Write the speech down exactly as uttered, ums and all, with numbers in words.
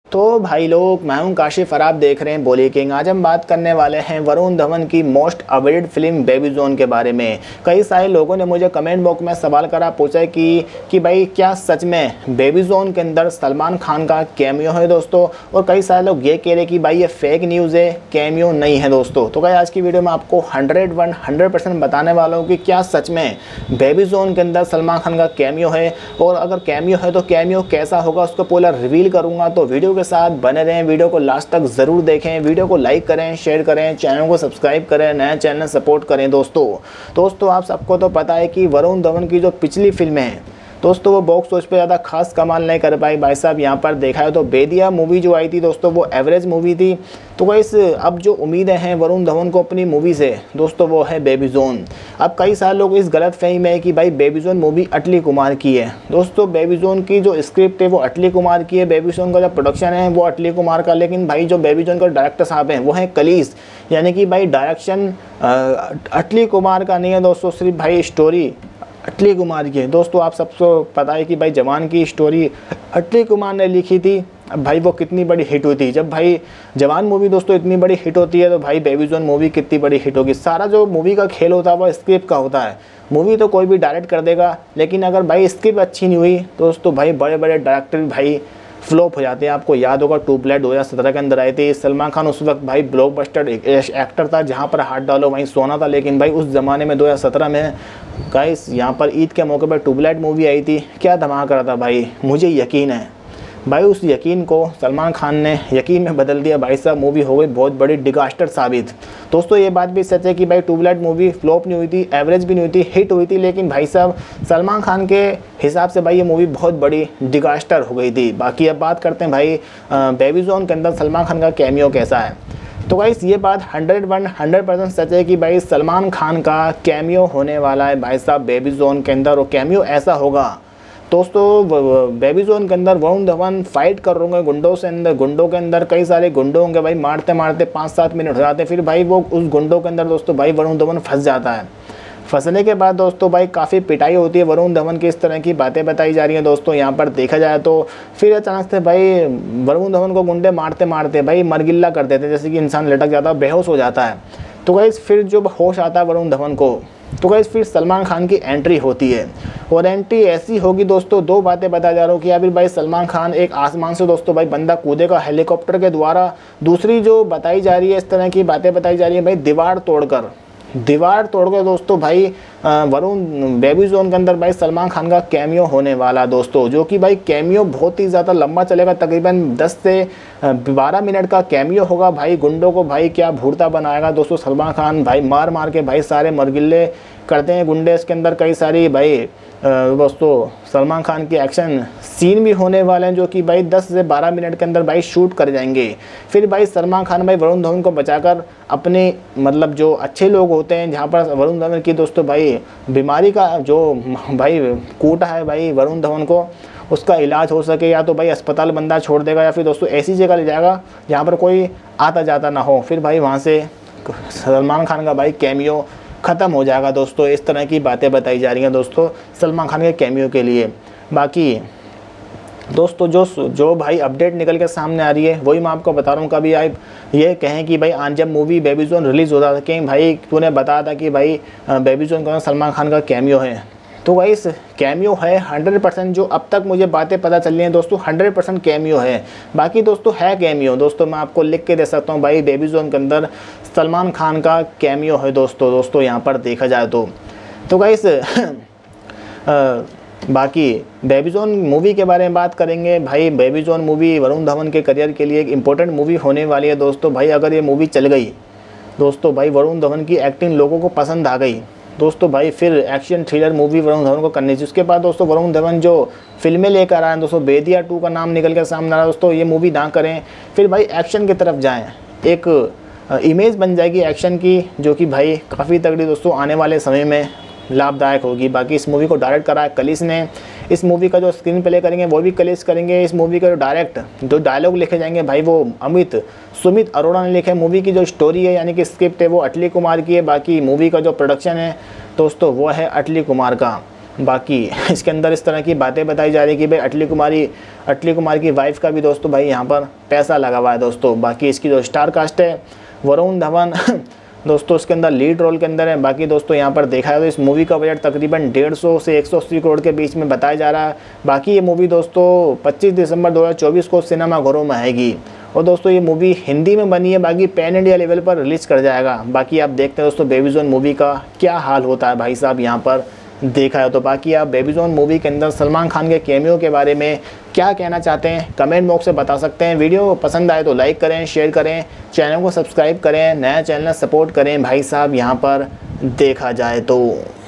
तो भाई लोग, मैं हूं काशिफ और आप देख रहे हैं बॉली किंग। आज हम बात करने वाले हैं वरुण धवन की most awaited film Baby John के बारे में। कई सारे लोगों ने मुझे कमेंट बॉक्स में सवाल करा, पूछा कि कि भाई क्या सच में बेबी जोन के अंदर सलमान खान का कैमियो है दोस्तों। और कई सारे लोग ये कह रहे कि भाई ये फेक न्यूज़ है, कैमियो नहीं है दोस्तों। तो भाई आज की वीडियो में आपको हंड्रेड वन हंड्रेड परसेंट बताने वाला हूँ कि क्या सच में बेबी जोन के अंदर सलमान खान का कैमियो है, और अगर कैमियो है तो कैमियो कैसा होगा उसको पूरा रिवील करूँगा। तो वीडियो के साथ बने रहें, वीडियो को लास्ट तक ज़रूर देखें, वीडियो को लाइक करें, शेयर करें, चैनल को सब्सक्राइब करें, नया चैनल सपोर्ट करें दोस्तों। दोस्तों आप सबको तो पता है कि वरुण धवन की जो पिछली फिल्में हैं दोस्तों वो बॉक्स ऑफिस पे ज़्यादा खास कमाल नहीं कर पाई। भाई साहब यहाँ पर देखा है तो बेदिया मूवी जो आई थी दोस्तों वो एवरेज मूवी थी। तो गाइस अब जो उम्मीदें हैं वरुण धवन को अपनी मूवी से दोस्तों वो है बेबी जोन। अब कई सारे लोग इस गलत फहमी में है कि भाई Baby John movie Atlee Kumar की है। दोस्तों बेबी जोन की जो स्क्रिप्ट है वो अटली कुमार की है, बेबी जोन का जो प्रोडक्शन है वो अटली कुमार का, लेकिन भाई जो बेबी जोन का डायरेक्टर साहब हैं वो हैं कलीस, यानी कि भाई डायरेक्शन अटली कुमार का नहीं है दोस्तों, सिर्फ भाई स्टोरी अटली कुमार की है। दोस्तों आप सबको पता है कि भाई जवान की स्टोरी अटली कुमार ने लिखी थी। अब भाई वो कितनी बड़ी हिट हुई थी। जब भाई जवान मूवी दोस्तों इतनी बड़ी हिट होती है तो भाई बेबी जोन मूवी कितनी बड़ी हिट होगी। सारा जो मूवी का खेल होता है वो स्क्रिप्ट का होता है। मूवी तो कोई भी डायरेक्ट कर देगा, लेकिन अगर भाई स्क्रिप्ट अच्छी नहीं हुई दोस्तों भाई बड़े बड़े डायरेक्टर भाई फ्लॉप हो जाते हैं। आपको याद होगा ट्यूबलाइट दो हज़ार सत्रह के अंदर आई थी। सलमान खान उस वक्त भाई ब्लॉकबस्टर एक्टर था, जहां पर हाथ डालो वहीं सोना था। लेकिन भाई उस ज़माने में दो हज़ार सत्रह में गाइस यहाँ पर ईद के मौके पर ट्यूबलाइट मूवी आई थी, क्या धमाका रहा था भाई। मुझे यकीन है भाई उस यकीन को सलमान खान ने यकीन में बदल दिया। भाई साहब मूवी हो गई बहुत बड़ी डिजास्टर साबित। दोस्तों ये बात भी सच है कि भाई ट्यूबलाइट मूवी फ्लॉप नहीं हुई थी, एवरेज भी नहीं हुई थी, हिट हुई थी, लेकिन भाई साहब सलमान खान के हिसाब से भाई ये मूवी बहुत बड़ी डिजास्टर हो गई थी। बाकी अब बात करते हैं भाई बेबी जोन के अंदर सलमान खान का कैमियो कैसा है। तो गाइस ये बात हंड्रेड वन हंड्रेड परसेंट सच है कि भाई सलमान खान का कैमियो होने वाला है भाई साहब बेबी जोन के अंदर। और कैमियो ऐसा होगा दोस्तों, बेबी जोन के अंदर वरुण धवन फाइट कर रहे होंगे गुंडों से, अंदर गुंडों के अंदर कई सारे गुंडों होंगे भाई, मारते मारते पाँच सात मिनट हो जाते हैं। फिर भाई वो उस गुंडों के अंदर दोस्तों भाई वरुण धवन फंस जाता है। फंसने के बाद दोस्तों भाई काफ़ी पिटाई होती है वरुण धवन की, इस तरह की बातें बताई जा रही हैं दोस्तों यहाँ पर देखा जाए तो। फिर अचानक से भाई वरुण धवन को गुंडे मारते मारते भाई मरगिल्ला कर देते हैं, जैसे कि इंसान लटक जाता है, बेहोश हो जाता है। तो गाइस फिर जब होश आता है वरुण धवन को तो गाइस फिर सलमान खान की एंट्री होती है। और एंट्री ऐसी होगी दोस्तों, दो बातें बता जा रहा हूँ कि अभी भाई सलमान खान एक आसमान से दोस्तों भाई बंदा कूदेगा हेलीकॉप्टर के द्वारा। दूसरी जो बताई जा रही है, इस तरह की बातें बताई जा रही है भाई दीवार तोड़कर दीवार तोड़कर दोस्तों भाई वरुण बेबी जोन के अंदर भाई सलमान खान का कैमियो होने वाला दोस्तों, जो कि भाई कैमियो बहुत ही ज़्यादा लंबा चलेगा, तकरीबन दस से बारह मिनट का कैमियो होगा। भाई गुंडों को भाई क्या भूरता बनाएगा दोस्तों सलमान खान, भाई मार मार के भाई सारे मरगिल्ले करते हैं गुंडे। इसके अंदर कई सारी भाई दोस्तों सलमान खान के एक्शन सीन भी होने वाले हैं, जो कि भाई दस से बारह मिनट के अंदर भाई शूट कर जाएंगे। फिर भाई सलमान खान भाई वरुण धवन को बचाकर अपने मतलब जो अच्छे लोग होते हैं, जहाँ पर वरुण धवन की दोस्तों भाई बीमारी का जो भाई कूटा है भाई वरुण धवन को, उसका इलाज हो सके, या तो भाई अस्पताल बंदा छोड़ देगा या फिर दोस्तों ऐसी जगह ले जाएगा जहाँ पर कोई आता जाता ना हो। फिर भाई वहाँ से सलमान खान का भाई कैमियो ख़त्म हो जाएगा दोस्तों। इस तरह की बातें बताई जा रही हैं दोस्तों सलमान खान के कैमियो के लिए। बाकी दोस्तों जो जो भाई अपडेट निकल के सामने आ रही है वही मैं आपको बता रहा हूँ। कभी आप ये कहें कि भाई आज जब मूवी बेबी जोन रिलीज़ होता था कि भाई तूने बताया था कि भाई बेबी जोन का सलमान खान का कैमियो है, तो भाई इस कैमियो है हंड्रेड परसेंट। जो अब तक मुझे बातें पता चल रही हैं दोस्तों हंड्रेड परसेंट कैमियो है। बाकी दोस्तों है कैमियो दोस्तों, मैं आपको लिख के दे सकता हूँ भाई बेबी जोन के अंदर सलमान खान का कैमियो है दोस्तों दोस्तों यहाँ पर देखा जाए तो। तो गाइस बाकी बेबी जोन मूवी के बारे में बात करेंगे। भाई Baby John movie Varun Dhawan के करियर के लिए एक इम्पोर्टेंट मूवी होने वाली है दोस्तों। भाई अगर ये मूवी चल गई दोस्तों, भाई वरुण धवन की एक्टिंग लोगों को पसंद आ गई दोस्तों, भाई फिर action thriller movie Varun Dhawan को करनी चाहिए। उसके बाद दोस्तों वरुण धवन जो फिल्में लेकर आए हैं दोस्तों, बेदिया टू का नाम निकल कर सामने आ रहा है दोस्तों, ये मूवी ना करें, फिर भाई एक्शन की तरफ जाएँ। एक इमेज बन जाएगी एक्शन की, जो कि भाई काफ़ी तगड़ी दोस्तों आने वाले समय में लाभदायक होगी। बाकी इस मूवी को डायरेक्ट करा है कलिस ने। इस मूवी का जो स्क्रीन प्ले करेंगे वो भी कलिस करेंगे। इस मूवी का जो डायरेक्ट जो डायलॉग लिखे जाएंगे भाई वो अमित सुमित अरोड़ा ने लिखे। मूवी की जो स्टोरी है यानी कि स्क्रिप्ट है वो अटली कुमार की है। बाकी मूवी का जो प्रोडक्शन है दोस्तों वो है अटली कुमार का। बाकी इसके अंदर इस तरह की बातें बताई जा रही है कि भाई अटली कुमारी अटली कुमार की वाइफ का भी दोस्तों भाई यहाँ पर पैसा लगा हुआ है दोस्तों। बाकी इसकी जो स्टार कास्ट है वरुण धवन दोस्तों इसके अंदर लीड रोल के अंदर है। बाकी दोस्तों यहाँ पर देखा है तो इस मूवी का बजट तकरीबन डेढ़ सौ से एक सौ अस्सी करोड़ के बीच में बताया जा रहा है। बाकी ये मूवी दोस्तों पच्चीस दिसंबर दो हज़ार चौबीस को सिनेमा घरों में आएगी और दोस्तों ये मूवी हिंदी में बनी है, बाकी पैन इंडिया लेवल पर रिलीज़ कर जाएगा। बाकी आप देखते हैं दोस्तों बेबी जोन मूवी का क्या हाल होता है भाई साहब यहाँ पर देखा है तो। बाकी आप बेबी जोन मूवी के अंदर सलमान खान के कैमियो के बारे में क्या कहना चाहते हैं कमेंट बॉक्स से बता सकते हैं। वीडियो पसंद आए तो लाइक करें, शेयर करें, चैनल को सब्सक्राइब करें, नया चैनल सपोर्ट करें भाई साहब यहाँ पर देखा जाए तो।